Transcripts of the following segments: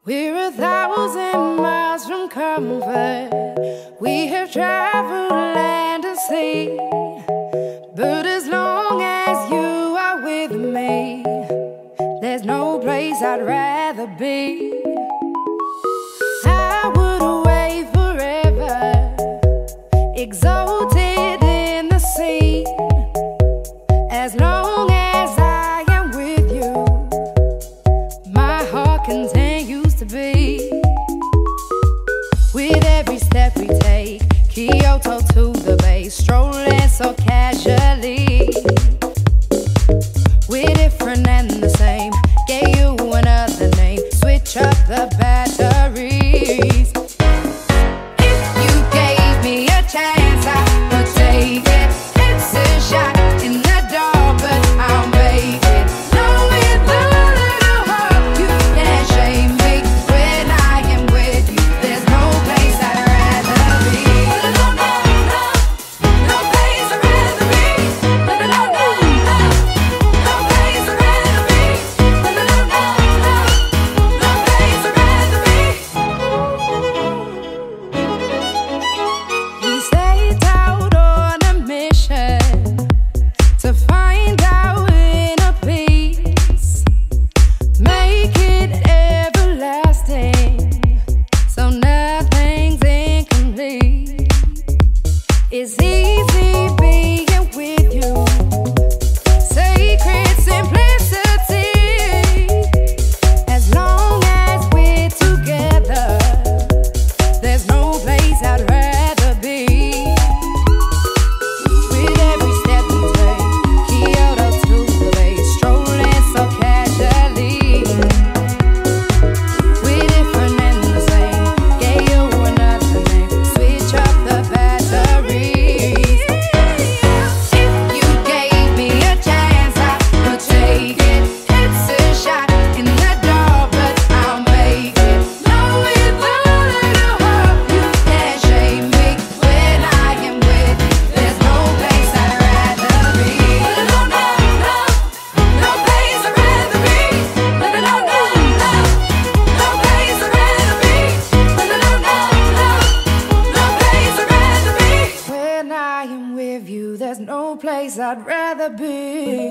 We're 1,000 miles from comfort. We have traveled land and sea. But as long as you are with me, there's no place I'd rather be. I would away forever, exalted in the sea. As long as I am with you, my heart continues to beat. With every step we take, Kyoto to the bay, strolling so casually. We're different and the same, gave you another name, switch up the batteries. If you gave me a chance, I would take it. It's a shot in the dark, but I'll make it. Knowing the little hope you can't shame me. When I am with you, there's no place I'd rather be. No, no, no, no place I'd rather be. No, no, no, no, no place I'd rather be. No, no, no, no, no place I'd rather be. We set out on a mission to find our inner peace, make it everlasting, so nothing's incomplete. It's easy being with you, sacred simplicity. As long as we're together, there's no place I'd rather be. With every step we take, Kyoto to the bay, strolling so casually. We're different and the same, gave you another name, switch up the batteries. If you gave me a chance, I would take it. It's a shot in the dark, but I'll make it. Knowing the little hope you can't shame me. When I am with you, there's no place I'd rather be. No, no, no, no place I'd rather be. No, no, no, no, no place I'd rather be. No, no, no, no, no place I'd rather be. When I am with you, there's no place I'd rather be.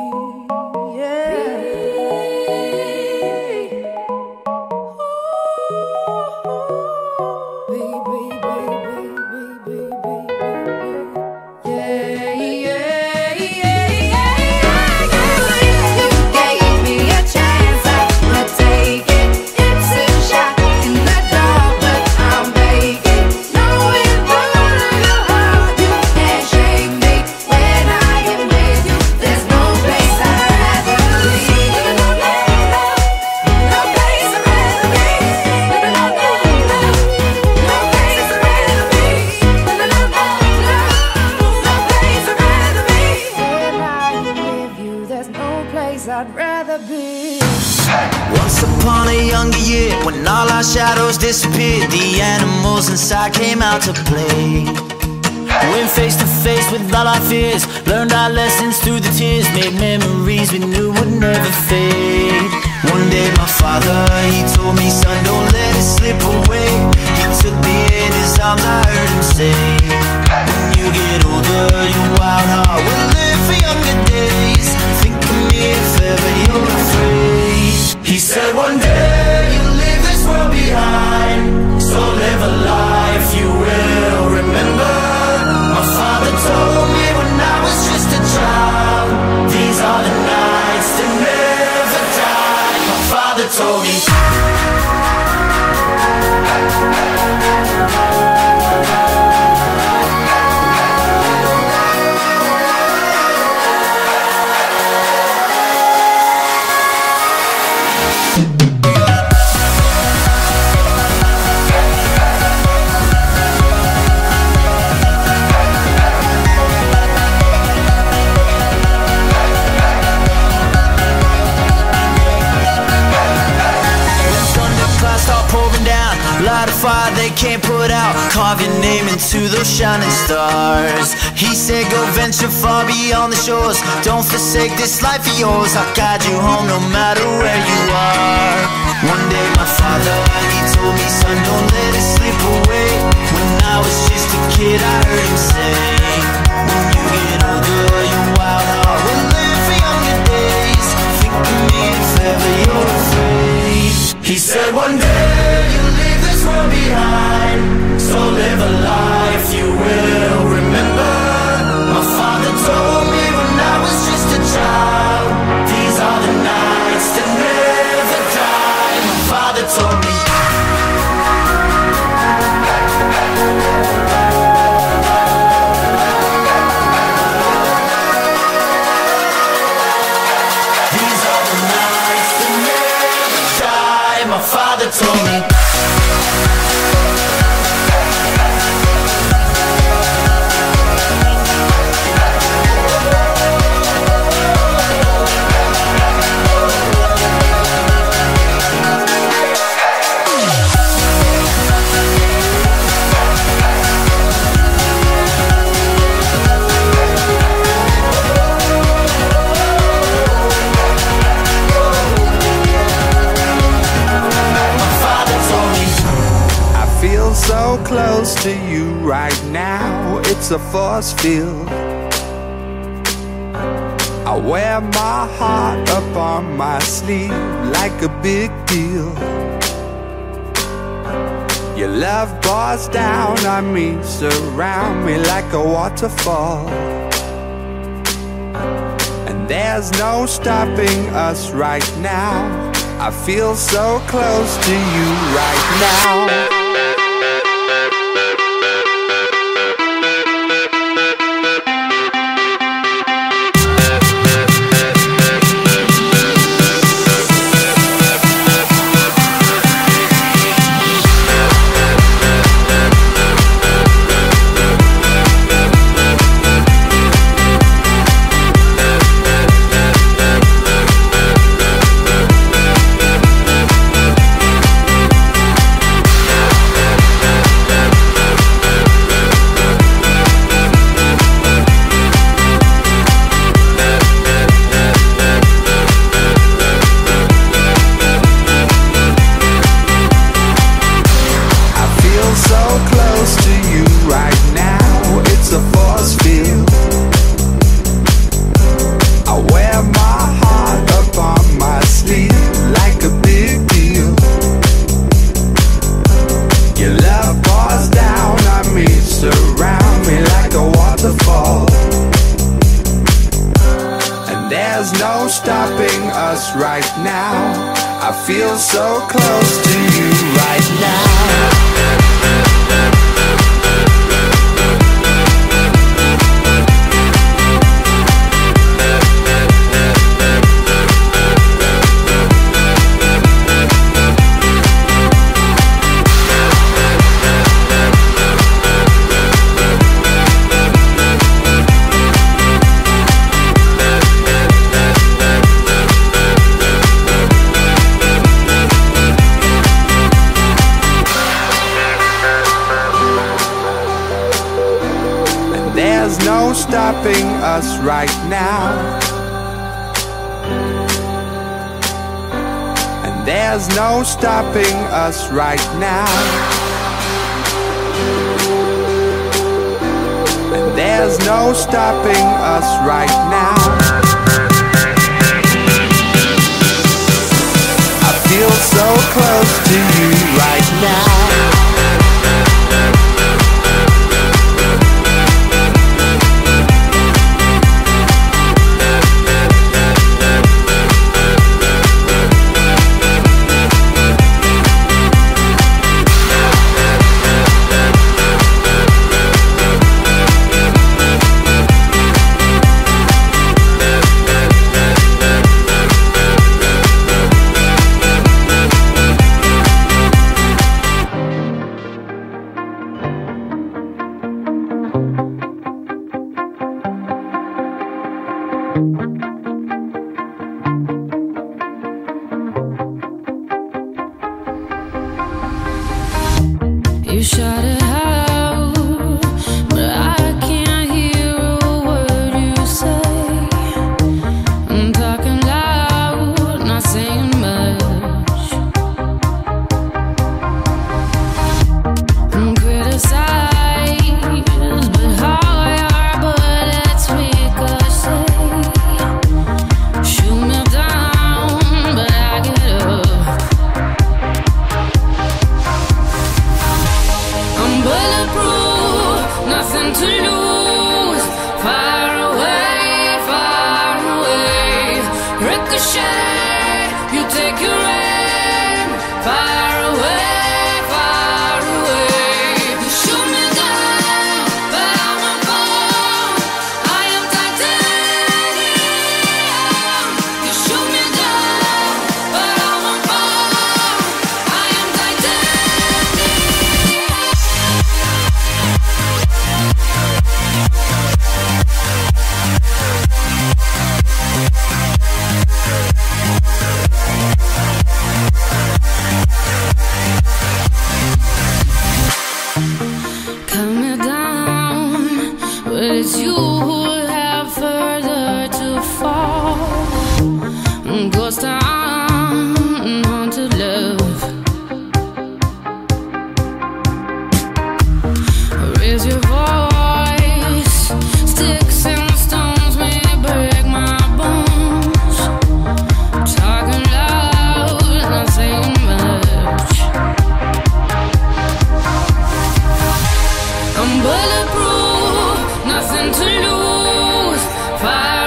I'd rather be. Once upon a younger year, when all our shadows disappeared, the animals inside came out to play. Went face to face with all our fears, learned our lessons through the tears, made memories we knew would never fade. One day my father, he told me, son, don't let it slip away. He took me in his arms, I heard him say, when you get older, your wild heart will live for younger days. Think of me if ever you're afraid. He said one day you'll leave this world behind, so live a life you will remember. My father told me when I was just a child, these are the nights that never die. My father told me. Light a fire they can't put out, carve your name into those shining stars. He said go venture far beyond the shores, don't forsake this life of yours. I'll guide you home no matter where you are. One day my father He said one day you'll leave this world behind, so live a life you will remember. My father told me when I was just a child, these are the nights that never die. My father told me. These are the nights that never die. My father told me. So close to you right now, it's a force field. I wear my heart up on my sleeve like a big deal. Your love pours down on me, surround me like a waterfall. And there's no stopping us right now. I feel so close to you right now. Right now, I feel so close to you right now. No stopping us right now. And there's no stopping us right now. And there's no stopping us right now. I feel so close to you right now. You shut it out, but I can't hear a word you say. I'm talking loud, not saying much. I'm criticized, but how your bullets ricochet. Shoot me down, but I get up. love. Raise your voice. Sticks and stones may break my bones. Talking loud, not saying much. I'm bulletproof, nothing to lose. Far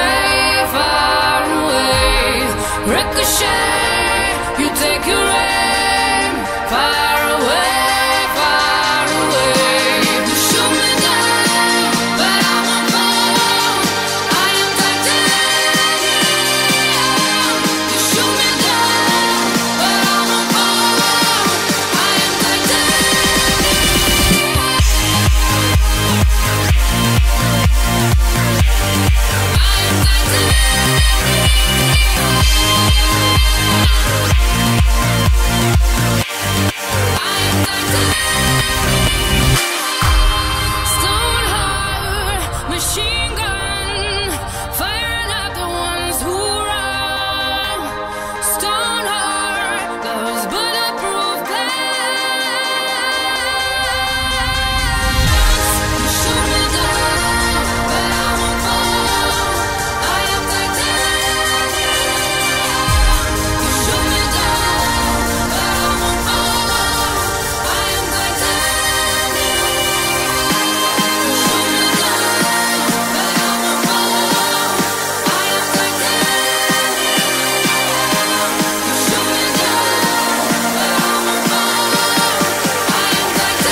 away, ricochet. You take your aim. Far away. You shoot me down, but I won't fall. I am titanium. You shoot me down, but I won't fall. I am Stone heart, machine gun, firing at the ones who run. Stone heart, those bulletproof glass. You shoot me down, but I won't fall. I am titanium. You shoot me down, but I won't fall. I am titanium. You shoot me down, but I won't fall. I am titanium. You shoot me down, but I won't fall. I am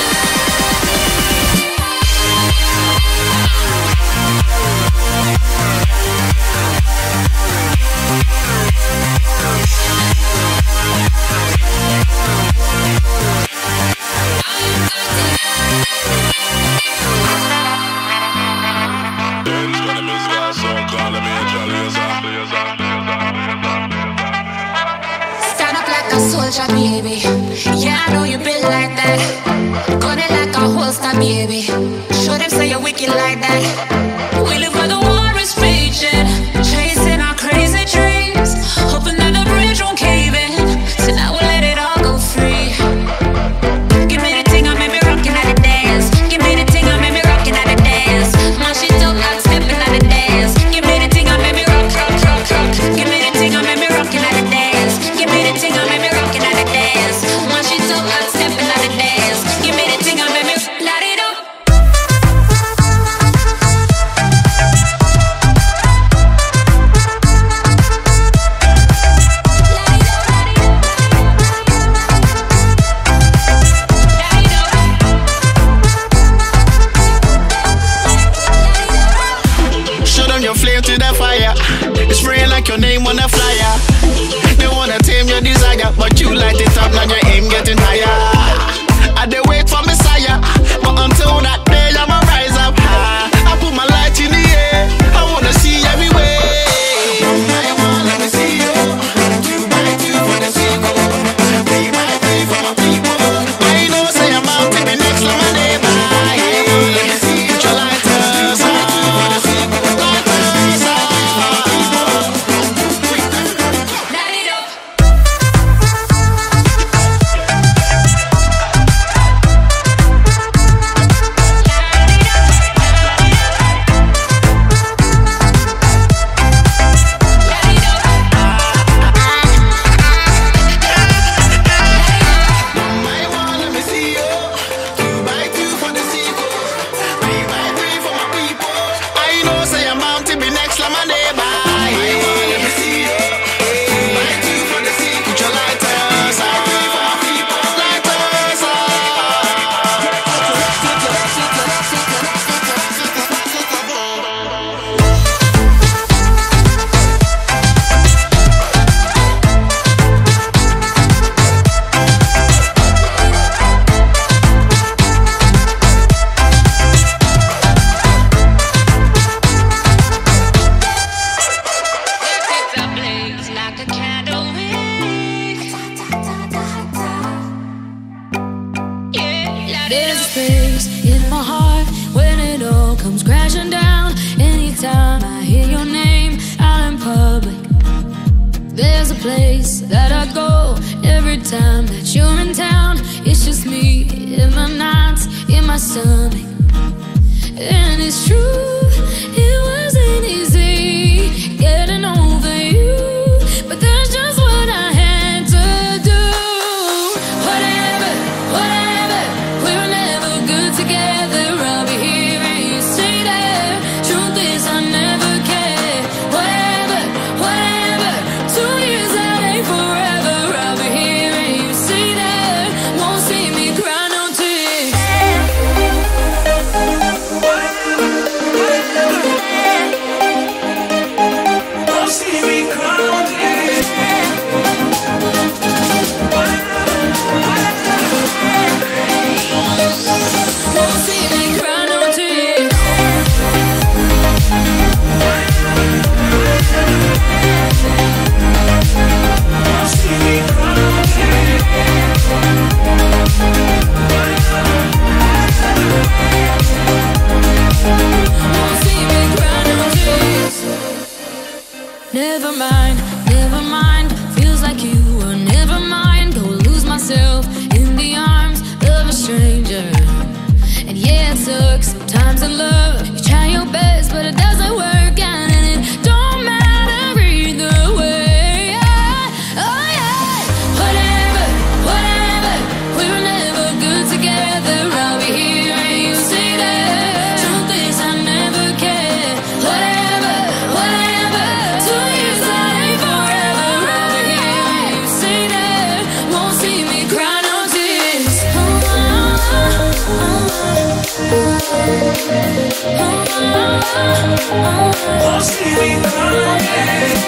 Stand up like a soldier, baby. Yeah, I know you built like that. Gun it like a holster, baby. Show them say you're wicked like that. We live where the war is raging, chasing our crazy dreams, hoping that the bridge won't cave in. So now we'll let it all go free. Give me the thing, I made me rockin' at the dance. Give me the thing, I made me rockin' at the dance. Man, she don't like stepping at the dance. Give me the thing, I made me rock. Give me the thing, I made me rockin' at the dance. Give me the thing, I made me rockin' at the dance. Man, she don't like stepping at the dance. Give me the thing, I made me light it up. Show them your flame to the fire. It's spraying like your name on a flyer. They wanna tame your desire, but you light it up, now your aim getting higher. I dey wait for Messiah, but until that day I'ma rise up high. I put my light in the air, I wanna see everywhere. One by one, let me see you. Two by two for the sequel. Three by three for my people. I know say I'm out to be next to my neighbor. Let me see you. Put your lighters on. Lighters on. Light it up. One by one, let me see you. Two by two for the sequel. Three by three for my people. I know say I'm bound to be next to my neighbor. Let me see you. Two by two for the sequel. Put your lighters on. Lighters on. It's a blaze like a candle wick. Yeah, light it There's a up. space in my heart when it all comes crashing down. Anytime I hear your name out in public, there's a place that I go every time that you're in town. It's just me in my nights, in my stomach. And it's true, it wasn't easy getting over you, but that's just what I had to do. Whatever, whatever, we were never good together. I'll be here and you stay there. Truth is I never cared. Whatever, whatever, 2 years that ain't forever. I'll be here and you stay there. Won't see me cry no tears. Won't see me cry no tears. Won't see me cry no tears. Won't see me cry no tears. Won't see me cry no tears. Never mind, never mind. Feels like you were never mind. Go lose myself in the arms of a stranger. And yeah, it sucks sometimes in love. You try your best, but it doesn't work out, and it don't matter either way. Oh yeah, whatever, whatever. We were never good together. I'll be here and you stay there. Truth is I never cared. Whatever, whatever. 2 years that ain't forever. I'll be here and you stay there. Won't see me cry no tears. Won't see me cry no tears.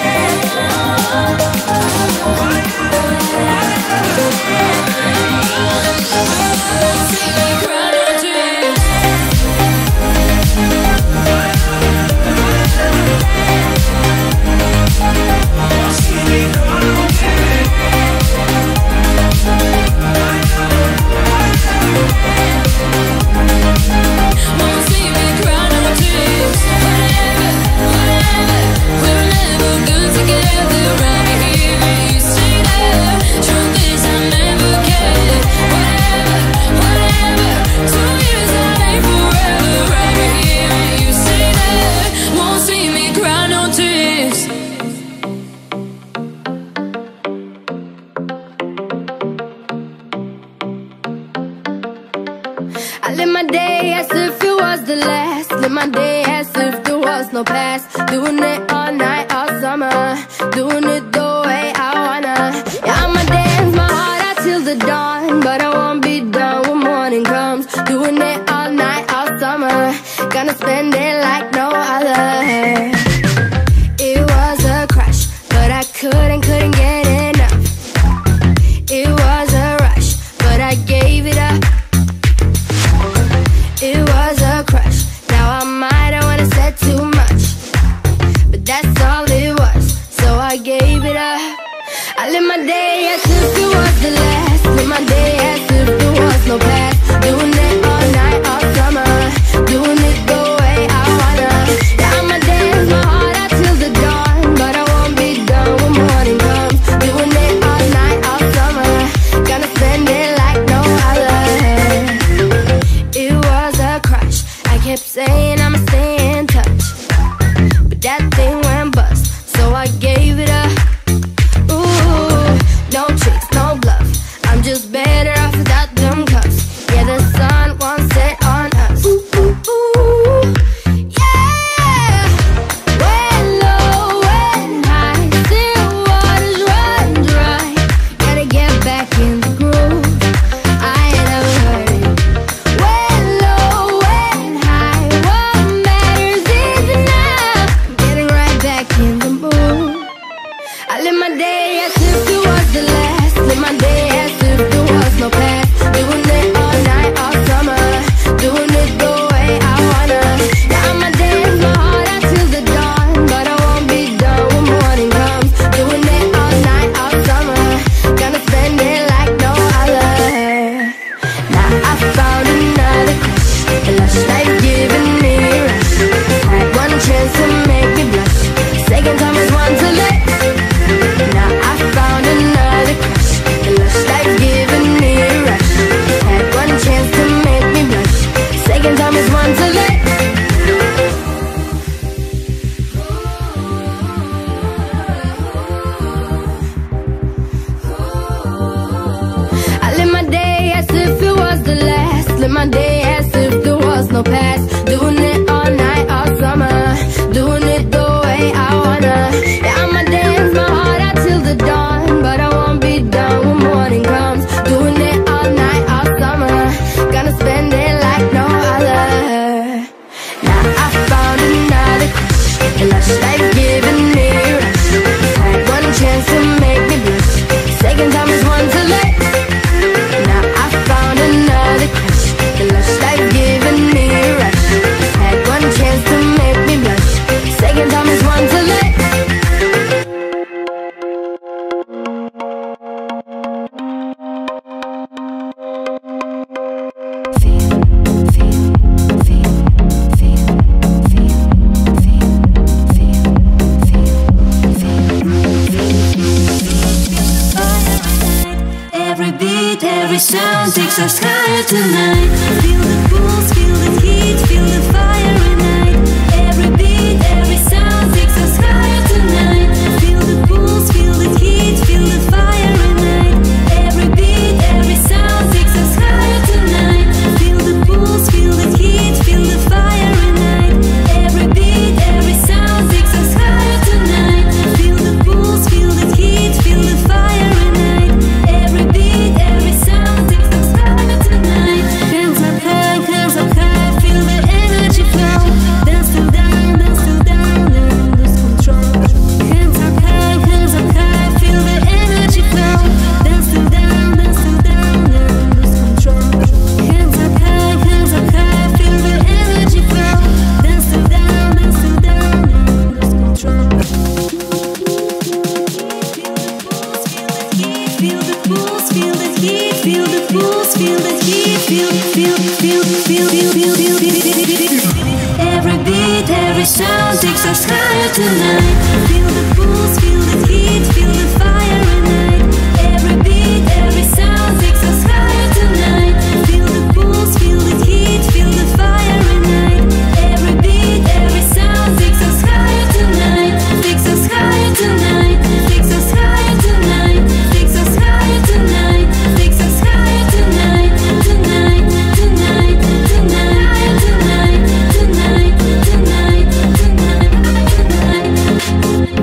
Won't see me cry no tears. Won't see me cry no tears. Won't see me cry no tears. Whatever, whatever. We were never good together. I'll be here and you stay there. Truth is I never cared. Whatever, whatever. 2 years that ain't forever. I'll be here and you stay there. Won't see me cry no tears. I live my day as if it was the last. Live my day as if there was no past. Doing it all night, all summer. Doing it the way I wanna. Yeah, I'ma dance my heart out till the dawn, but I won't be done when morning comes. Doing it all night, all summer. Gonna spend it like no other. It was a crush, but I couldn't get enough. It was a rush, but I gave it up. It was a crush. Now I might have wanna said too much, but that's all it was, so I gave it up. I live my day as if it was the last. Live my day as if there was no past. Doing it all night, all summer. Doing it the way I wanna. Yeah, I'ma dance my heart out till the dawn, but I won't be done when morning comes. Doing it all night, all summer. Gonna spend it like no other. no pads. Doing it all night, all summer. Doing it the way I wanna. Yeah, I'ma dance my heart out till the dawn, but I won't be done when morning comes. Doing it all night, all summer. Gonna spend it like no other. Now I found another crush. A lush life giving me rush. Had one chance to make me blush. Second time is one to let. Now I found another crush. The lush life giving me rush. Had one chance to make me blush. Second time is one to let. Every beat, every sound takes us higher tonight. Feel the pulse, feel the heat, feel the fire ignite. Every beat, every sound takes us higher tonight. Feel the pulse, feel the heat, feel the fire ignite. Every beat, every sound takes us higher tonight. Feel the pulse, feel the heat, feel the fire ignite. Every beat, every sound takes us higher tonight. Feel the pulse, feel the heat, feel the fire ignite. Every beat, every sound takes us higher tonight. Hands up high, feel the energy flow. Dance till down, and lose control. Hands up high, feel the energy flow. Dance till down, and lose control. Hands up high, feel the energy flow. Dance till down, and lose control. Feel the pulse, feel the heat, feel the pulse, feel the heat, feel. Every beat, every sound takes us higher tonight. Feel the pulse, feel the heat, feel the fire ignite. Every beat, every sound takes us higher tonight. Feel the pulse, feel the heat, feel the fire ignite. Every beat, every sound takes us higher tonight. Takes us higher tonight. Takes us higher tonight. Takes us higher tonight. Takes us higher tonight. Tonight, tonight, tonight, tonight, tonight, tonight, tonight, tonight.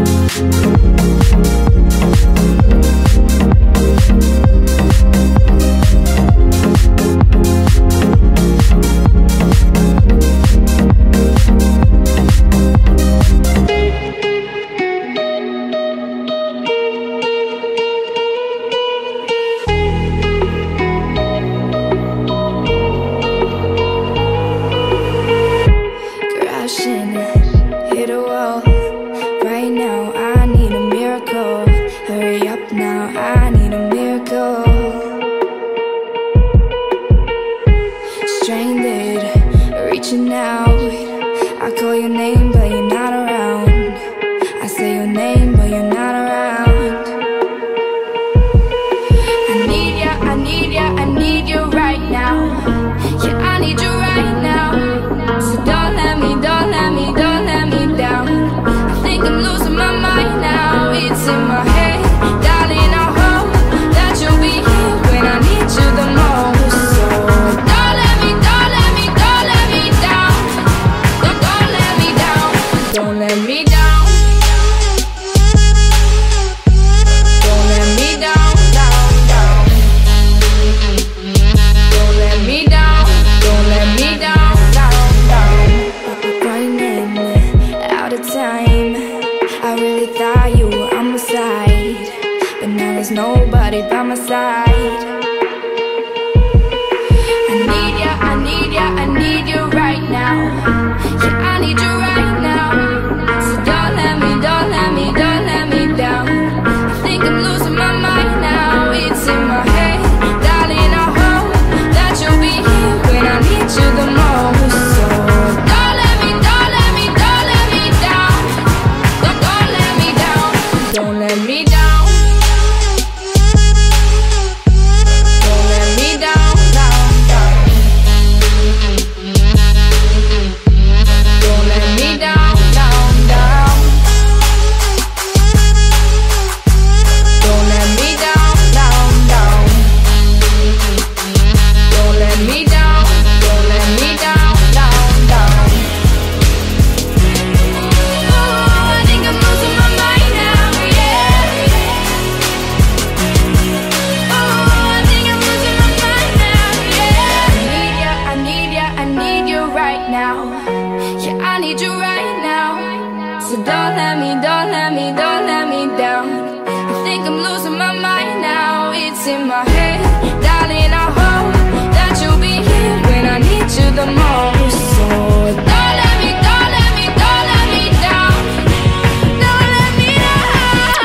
in my head. Darling, I hope that you'll be here when I need you the most. So don't let me, don't let me, don't let me down. Don't let me down.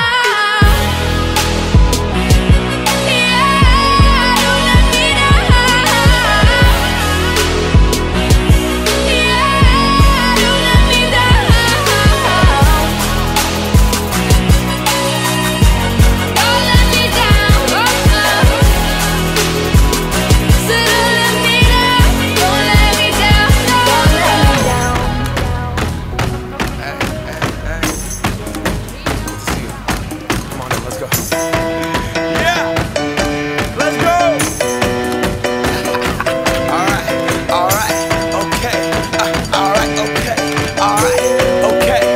Yeah, don't let me down. Yeah, don't let me down. Don't let me down. So don't let me down. Don't let me down. Don't let me down. Come on in, let's go. Yeah! Let's go! Alright, okay. Alright, okay.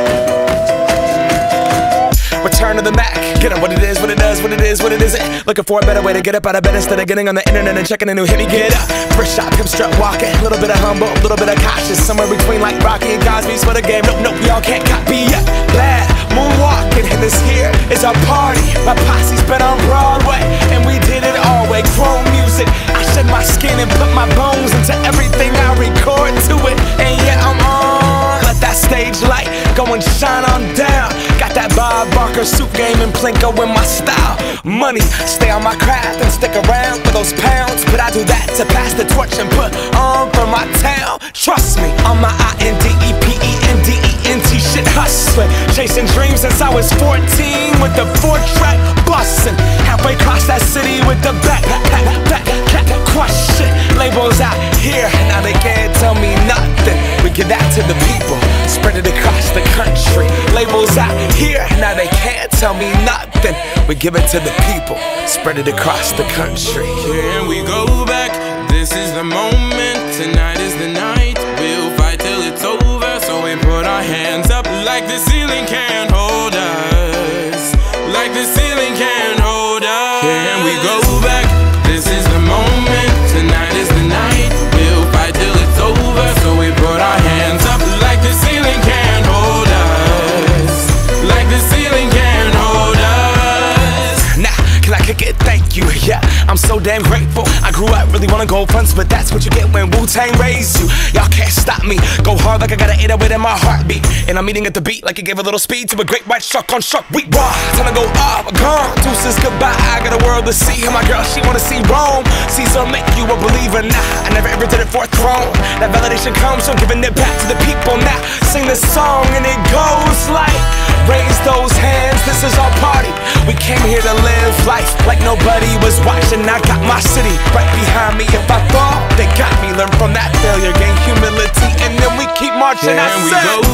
Return to the Mac. Get up what it is, what it does, what it is, what it isn't. Looking for a better way to get up out of bed instead of getting on the internet and checking a new hit. Me get up. First shot, come strut walking. A little bit of humble, a little bit of cautious. Somewhere between like Rocky and Cosby's for the game. Nope, y'all can't copy yet. Bad moonwalking, and this here is our party. My posse's been on Broadway, and we did it all way. Chrome music. I shed my skin and put my bones into everything I record to it. And yeah, I'm on. Let that stage light go and shine on down. Got that Bob Barker suit game and Plinko in my style. Money, stay on my craft and stick around for those pounds. But I do that to pass the torch and put on for my town. Trust me, on my INDEPENDENT shit hustling. Chasing dreams since I was 14 with the 4-track bustin'. Halfway across that city with the back crush shit. Labels out here, now they can't tell me nothing. We give that to the people, spread it across the country. Labels out here, now they can't tell me nothing. We give it to the people, spread it across the country. Here we go back, this is the moment, tonight is the night. We'll fight till it's over, so we put our hands up like the ceiling can't hold us. Like the ceiling can't hold us. Here we go back, this is the moment, tonight is the night. We'll fight till it's over, so we put our hands up like the ceiling can't hold us. Like the ceiling can't hold us. Nah, can I kick it? Thank you, yeah, I'm so damn grateful. I grew up really wanna go fronts, but that's what you get when Wu-Tang raised you. Y'all can't stop me, go hard like I got an 808 in my heartbeat. And I'm eating at the beat like it gave a little speed to a great white shark on shark week. Raw, time to go off, gone, deuces goodbye. I got a world to see, and my girl, she wanna see Rome. Caesar make you a believer, nah, I never ever did it for a throne. That validation comes from giving it back to the people. Now, sing this song and it goes like, raise those hands, this is our party. We came here to live life like nobody was watching. I got my city right behind me. If I fall, they got me. Learn from that failure, gain humility, and then we keep marching. And we go